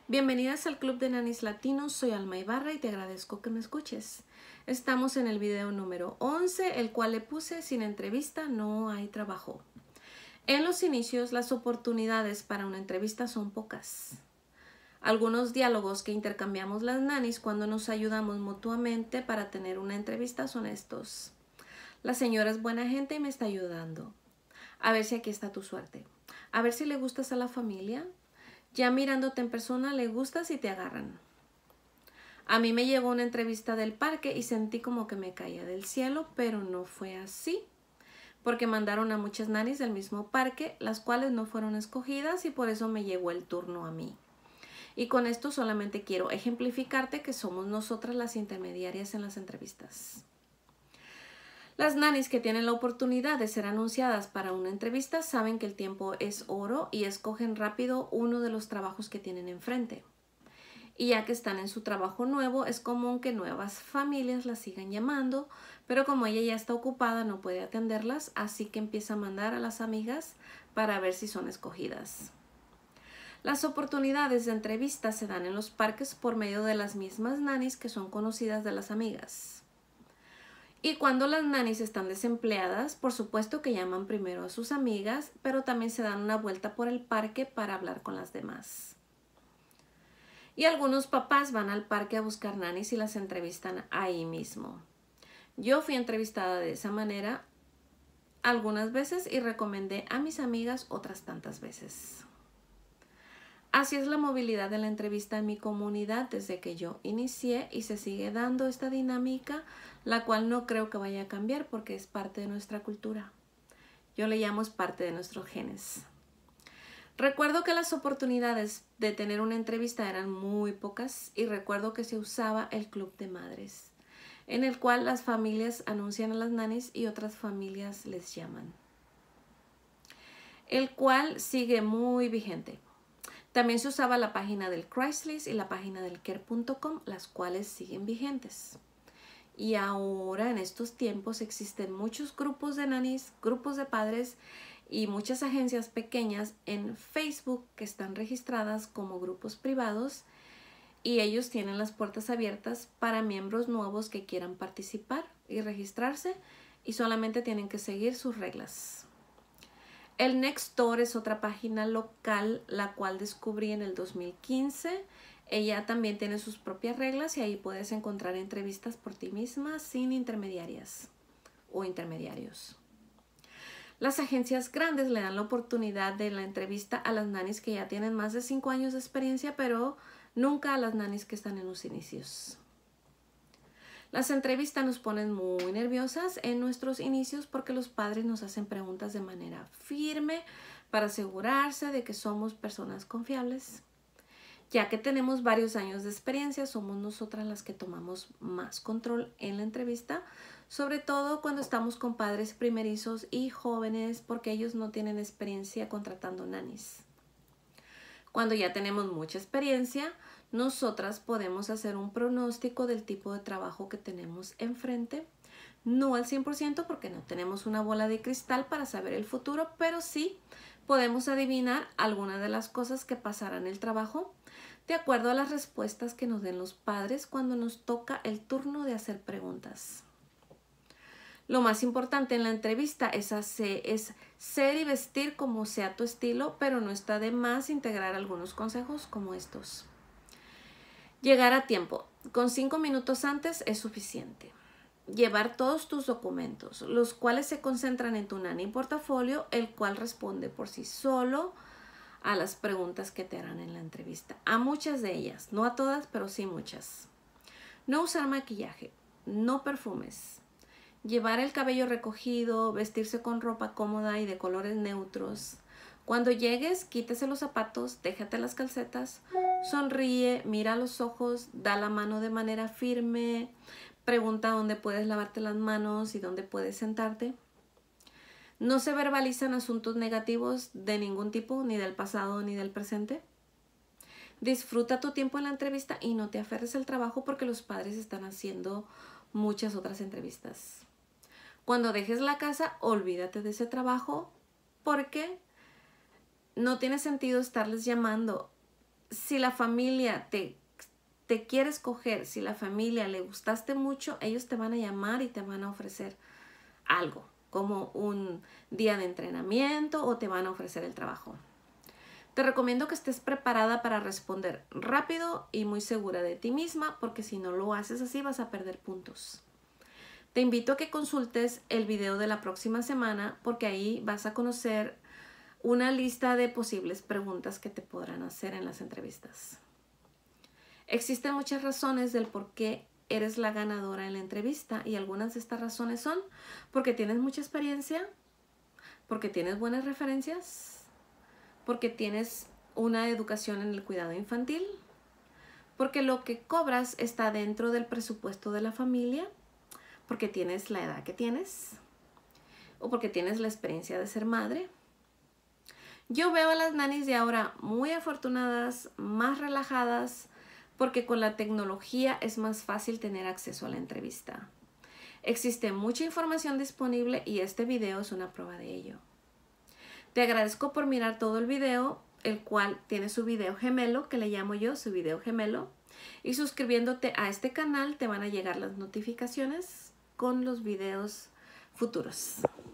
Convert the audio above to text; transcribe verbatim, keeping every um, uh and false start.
Bienvenidas al Club de Nanis Latinos, soy Alma Ibarra y te agradezco que me escuches. Estamos en el video número once, el cual le puse sin entrevista no hay trabajo. En los inicios, las oportunidades para una entrevista son pocas. Algunos diálogos que intercambiamos las nanis cuando nos ayudamos mutuamente para tener una entrevista son estos. La señora es buena gente y me está ayudando. A ver si aquí está tu suerte. A ver si le gustas a la familia. Ya mirándote en persona le gustas y te agarran. A mí me llegó una entrevista del parque y sentí como que me caía del cielo, pero no fue así. Porque mandaron a muchas nanis del mismo parque, las cuales no fueron escogidas y por eso me llegó el turno a mí. Y con esto solamente quiero ejemplificarte que somos nosotras las intermediarias en las entrevistas. Las nanis que tienen la oportunidad de ser anunciadas para una entrevista saben que el tiempo es oro y escogen rápido uno de los trabajos que tienen enfrente. Y ya que están en su trabajo nuevo, es común que nuevas familias las sigan llamando, pero como ella ya está ocupada no puede atenderlas, así que empieza a mandar a las amigas para ver si son escogidas. Las oportunidades de entrevista se dan en los parques por medio de las mismas nanis que son conocidas de las amigas. Y cuando las nanis están desempleadas, por supuesto que llaman primero a sus amigas, pero también se dan una vuelta por el parque para hablar con las demás. Y algunos papás van al parque a buscar nanis y las entrevistan ahí mismo. Yo fui entrevistada de esa manera algunas veces y recomendé a mis amigas otras tantas veces. Así es la movilidad de la entrevista en mi comunidad desde que yo inicié y se sigue dando esta dinámica, la cual no creo que vaya a cambiar porque es parte de nuestra cultura. Yo le llamo es parte de nuestros genes. Recuerdo que las oportunidades de tener una entrevista eran muy pocas y recuerdo que se usaba el Club de Madres, en el cual las familias anuncian a las nanis y otras familias les llaman, el cual sigue muy vigente. También se usaba la página del Craigslist y la página del care punto com, las cuales siguen vigentes. Y ahora en estos tiempos existen muchos grupos de nanis, grupos de padres y muchas agencias pequeñas en Facebook que están registradas como grupos privados y ellos tienen las puertas abiertas para miembros nuevos que quieran participar y registrarse y solamente tienen que seguir sus reglas. El Nextdoor es otra página local, la cual descubrí en el dos mil quince. Ella también tiene sus propias reglas y ahí puedes encontrar entrevistas por ti misma sin intermediarias o intermediarios. Las agencias grandes le dan la oportunidad de la entrevista a las nanis que ya tienen más de cinco años de experiencia, pero nunca a las nanis que están en los inicios. Las entrevistas nos ponen muy nerviosas en nuestros inicios porque los padres nos hacen preguntas de manera firme para asegurarse de que somos personas confiables. Ya que tenemos varios años de experiencia, somos nosotras las que tomamos más control en la entrevista, sobre todo cuando estamos con padres primerizos y jóvenes porque ellos no tienen experiencia contratando nanis. Cuando ya tenemos mucha experiencia, nosotras podemos hacer un pronóstico del tipo de trabajo que tenemos enfrente. No al cien por ciento porque no tenemos una bola de cristal para saber el futuro, pero sí podemos adivinar algunas de las cosas que pasarán en el trabajo de acuerdo a las respuestas que nos den los padres cuando nos toca el turno de hacer preguntas. Lo más importante en la entrevista es, hacer, es ser y vestir como sea tu estilo, pero no está de más integrar algunos consejos como estos. Llegar a tiempo. Con cinco minutos antes es suficiente. Llevar todos tus documentos, los cuales se concentran en tu nani portafolio, el cual responde por sí solo a las preguntas que te harán en la entrevista. A muchas de ellas, no a todas, pero sí muchas. No usar maquillaje, no perfumes. Llevar el cabello recogido, vestirse con ropa cómoda y de colores neutros. Cuando llegues, quítese los zapatos, déjate las calcetas, sonríe, mira a los ojos, da la mano de manera firme, pregunta dónde puedes lavarte las manos y dónde puedes sentarte. No se verbalizan asuntos negativos de ningún tipo, ni del pasado ni del presente. Disfruta tu tiempo en la entrevista y no te aferres al trabajo porque los padres están haciendo muchas otras entrevistas. Cuando dejes la casa, olvídate de ese trabajo porque no tiene sentido estarles llamando si la familia te, te quiere escoger, si la familia le gustaste mucho, ellos te van a llamar y te van a ofrecer algo, como un día de entrenamiento o te van a ofrecer el trabajo. Te recomiendo que estés preparada para responder rápido y muy segura de ti misma, porque si no lo haces así vas a perder puntos. Te invito a que consultes el video de la próxima semana, porque ahí vas a conocer una lista de posibles preguntas que te podrán hacer en las entrevistas. Existen muchas razones del por qué eres la ganadora en la entrevista, y algunas de estas razones son porque tienes mucha experiencia, porque tienes buenas referencias, porque tienes una educación en el cuidado infantil, porque lo que cobras está dentro del presupuesto de la familia, porque tienes la edad que tienes, o porque tienes la experiencia de ser madre. Yo veo a las nannies de ahora muy afortunadas, más relajadas, porque con la tecnología es más fácil tener acceso a la entrevista. Existe mucha información disponible y este video es una prueba de ello. Te agradezco por mirar todo el video, el cual tiene su video gemelo, que le llamo yo su video gemelo. Y suscribiéndote a este canal te van a llegar las notificaciones con los videos futuros.